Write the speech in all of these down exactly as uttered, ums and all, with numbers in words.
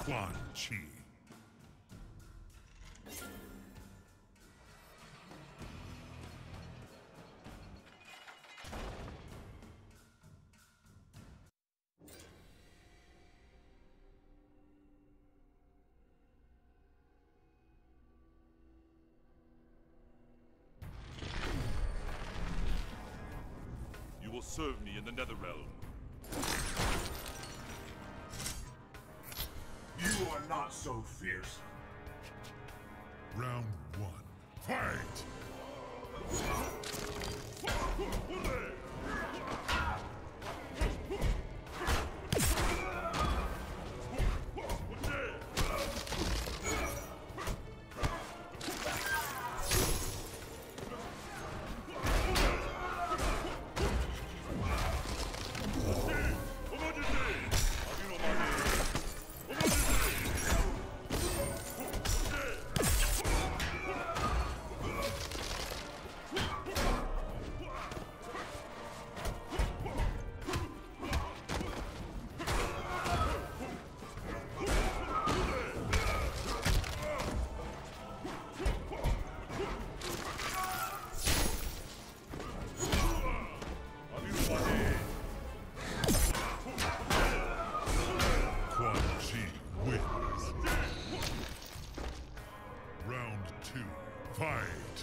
Quan Chi. You will serve me in the Netherrealm. You are not so fierce. Round one. Fight! Quan Chi wins. Round two. Fight!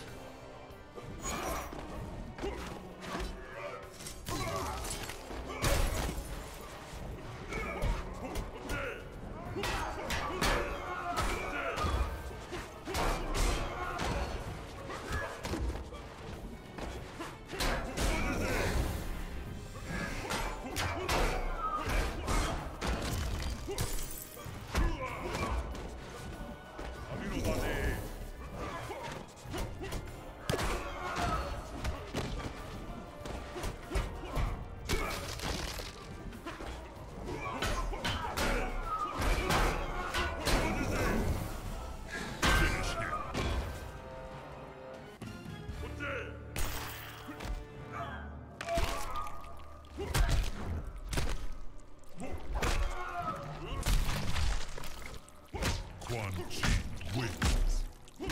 Quan Chi wins.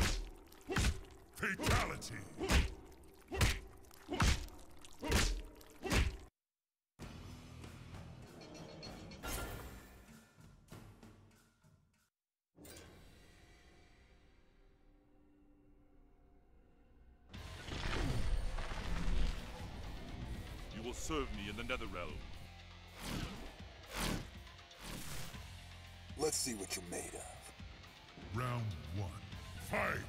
Fatality. You will serve me in the Netherrealm. Let's see what you're made of. Round one. Fight!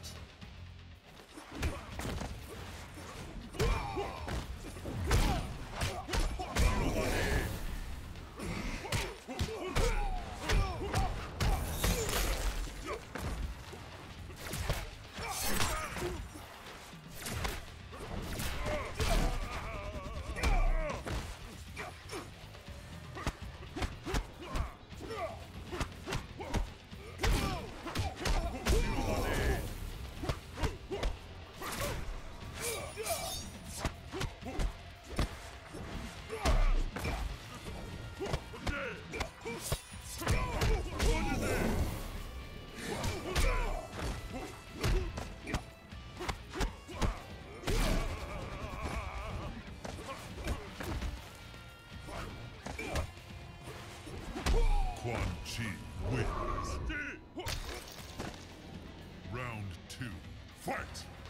Quan Chi wins. Round two. Fight!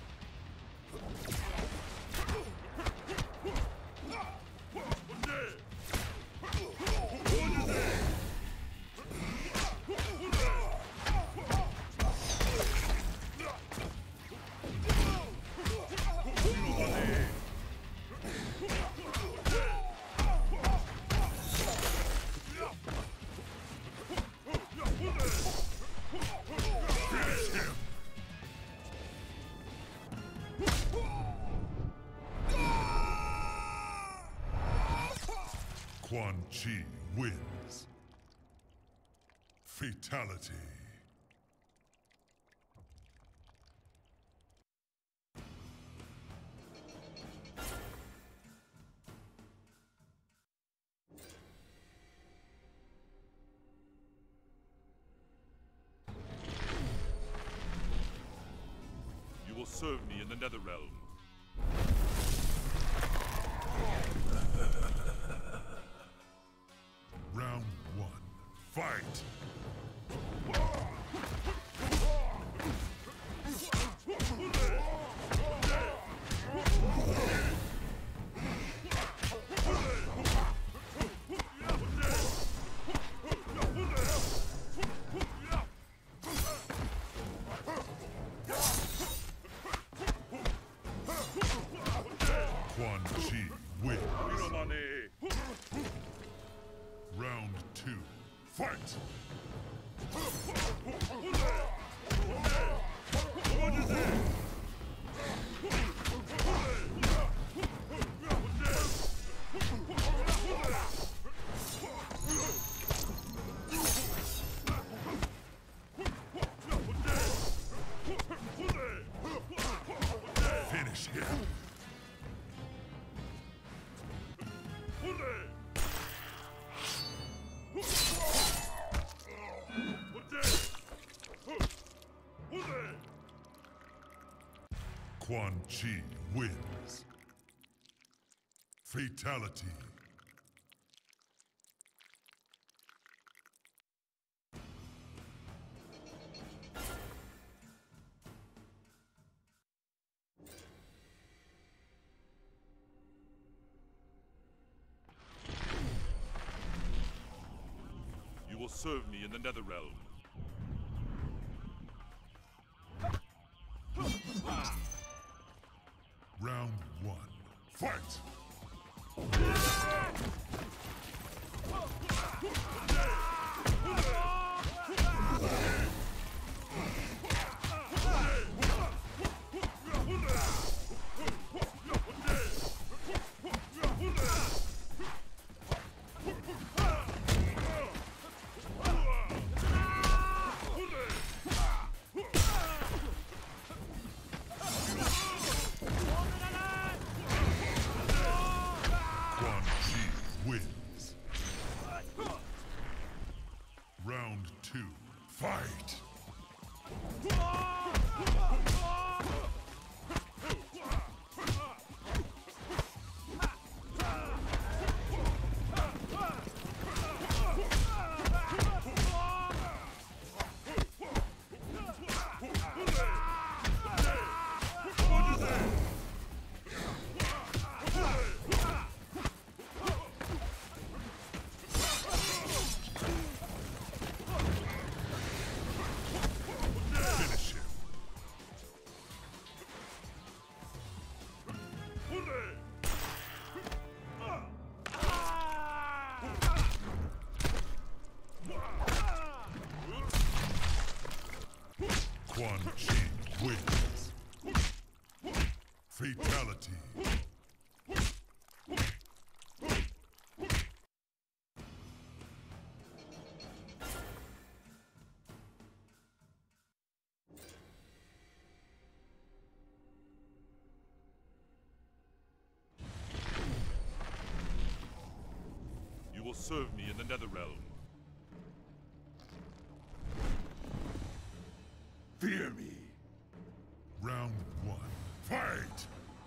Quan Chi wins. Fatality. serve me in the Netherrealm. Round one. Fight! Quan Chi wins. Round two. Fight! Finish him. Quan Chi wins. Fatality. You will serve me in the Netherrealm. Round one. Fight! Quan Chi wins. Round two. Fight! Finish him. Quan Chi wins. Fatality. You will serve me in the Netherrealm. Fear me. Round one. Fight!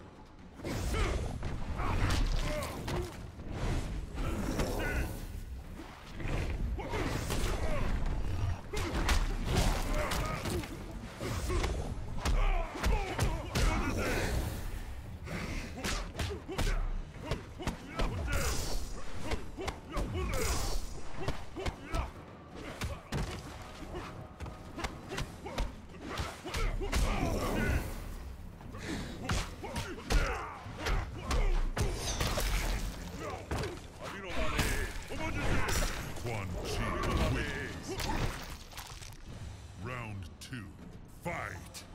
Quan Chi wins. Round two. Fight!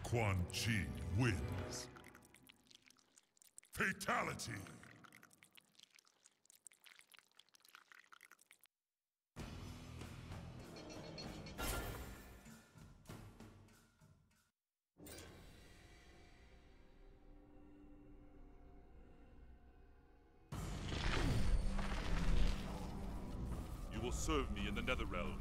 Quan Chi wins. Fatality. You will serve me in the Netherrealm.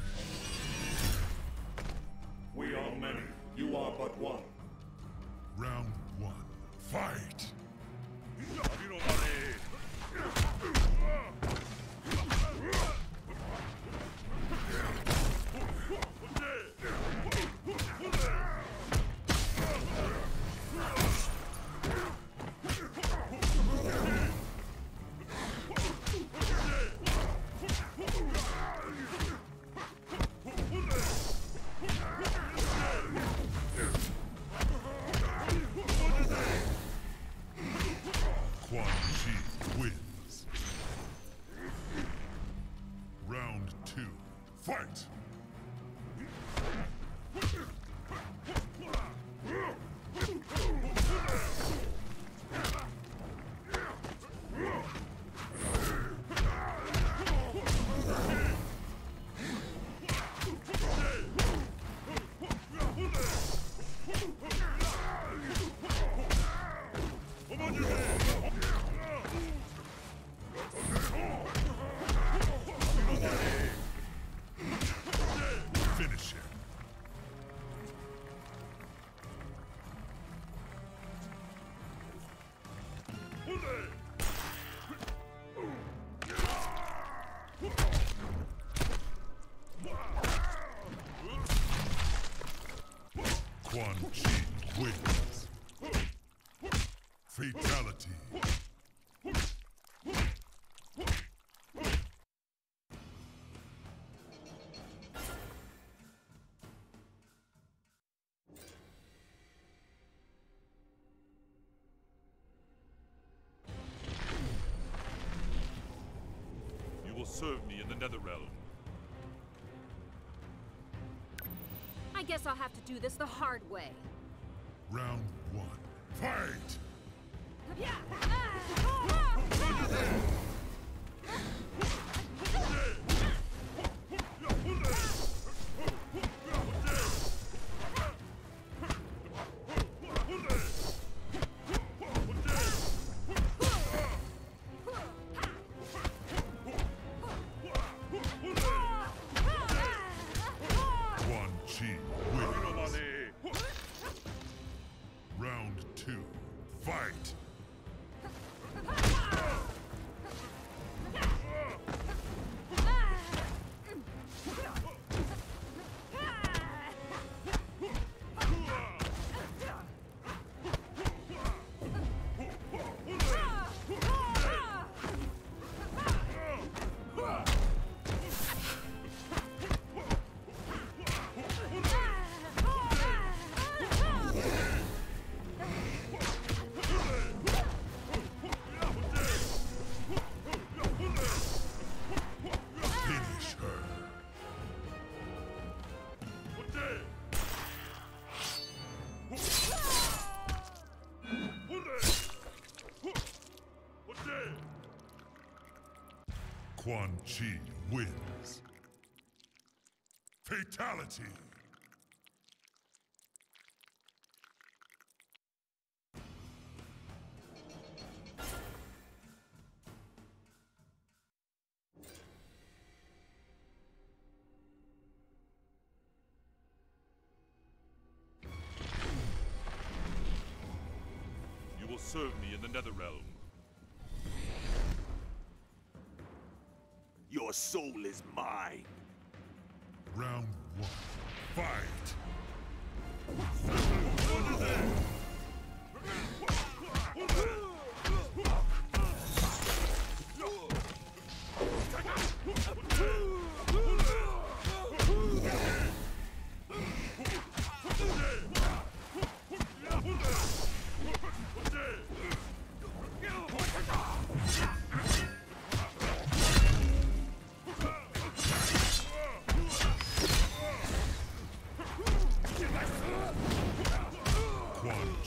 We are many. You are but one. Round one. Fight! Quan Chi wins. Round two. Fight! Finish him. Quan Chi wins. Fatality. You will serve me in the Netherrealm. I guess I'll have to do this the hard way. Round one. Fight! Yeah. Ah! Quan Chi wins. Round two. Fight! Finish her. Quan Chi wins. Fatality. You will serve me in the Netherrealm. Your soul is mine. Round one. Fight!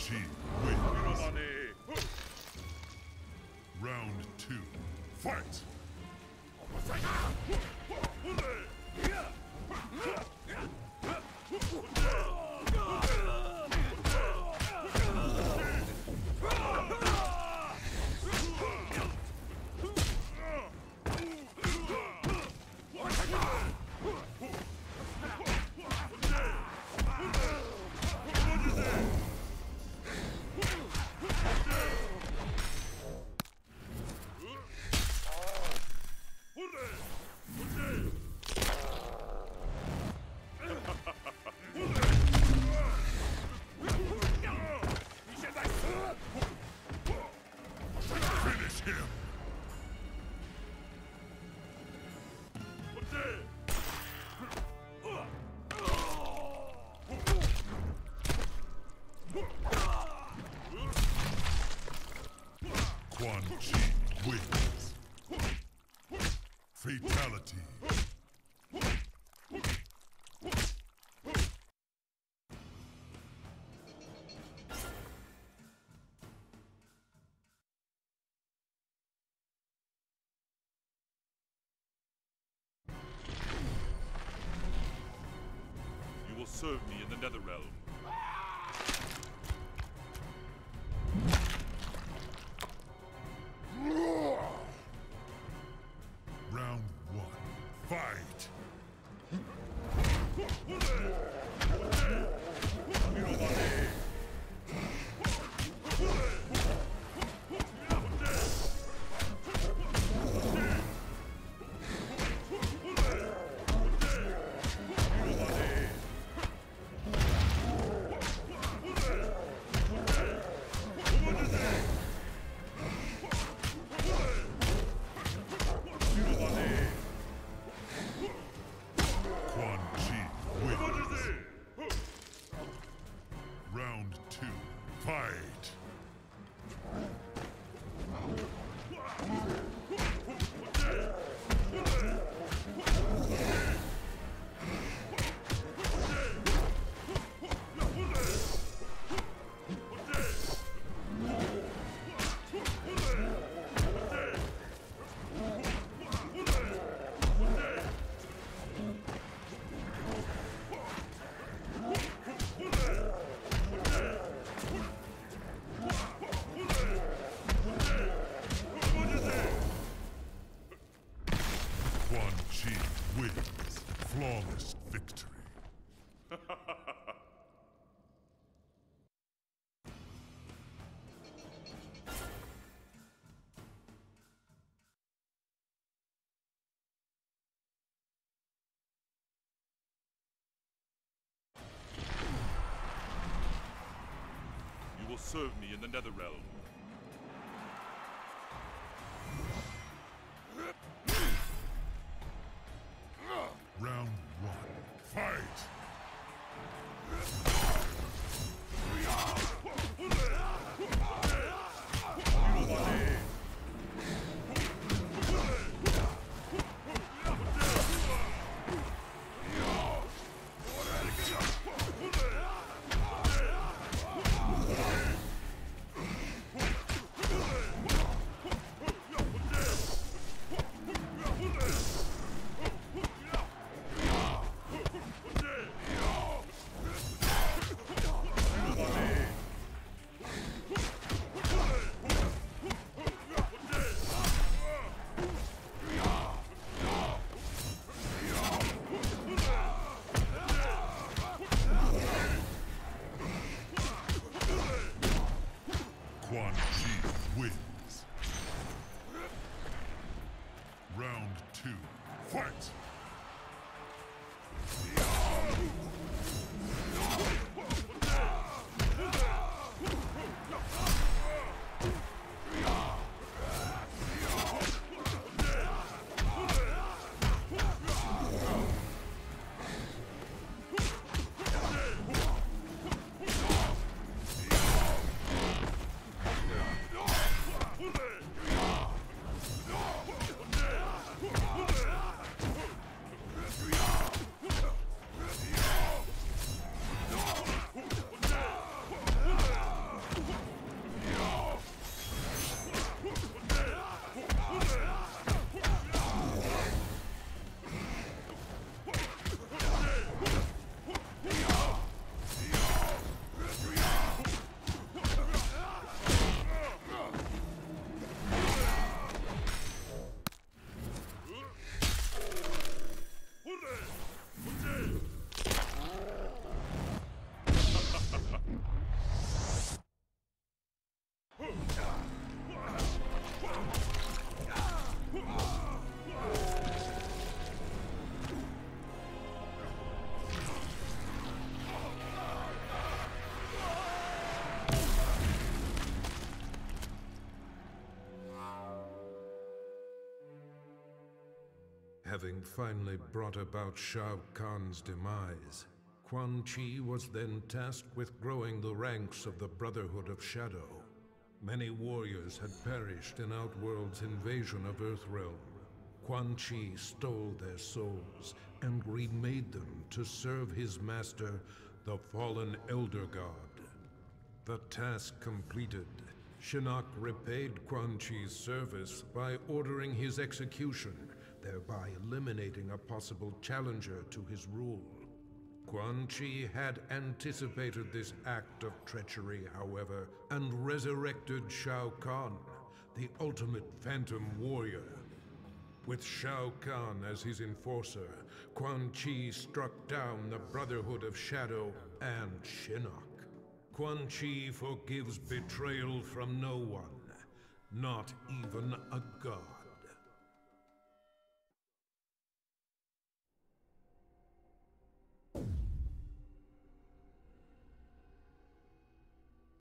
Chi wins. Round two. Fight! Finish him! Quan Chi wins. Fatality. You will serve me in the Netherrealm. Round one. Fight! Quan Chi wins. Round two. Fight! Quan Chi wins. Flawless victory. You will serve me in the Netherrealm. Round one. Fight! Having finally brought about Shao Kahn's demise, Quan Chi was then tasked with growing the ranks of the Brotherhood of Shadow. Many warriors had perished in Outworld's invasion of Earthrealm. Quan Chi stole their souls and remade them to serve his master, the fallen Elder God. The task completed, Shinnok repaid Quan Chi's service by ordering his execution, thereby eliminating a possible challenger to his rule. Quan Chi had anticipated this act of treachery, however, and resurrected Shao Kahn, the ultimate phantom warrior. With Shao Kahn as his enforcer, Quan Chi struck down the Brotherhood of Shadow and Shinnok. Quan Chi forgives betrayal from no one, not even a god.